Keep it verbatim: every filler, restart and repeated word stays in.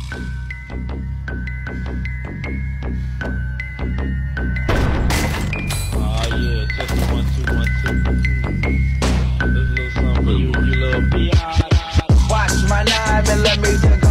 Oh yeah, just one, two, one, two. This little something for you, you little B I. Watch my nine millimeter.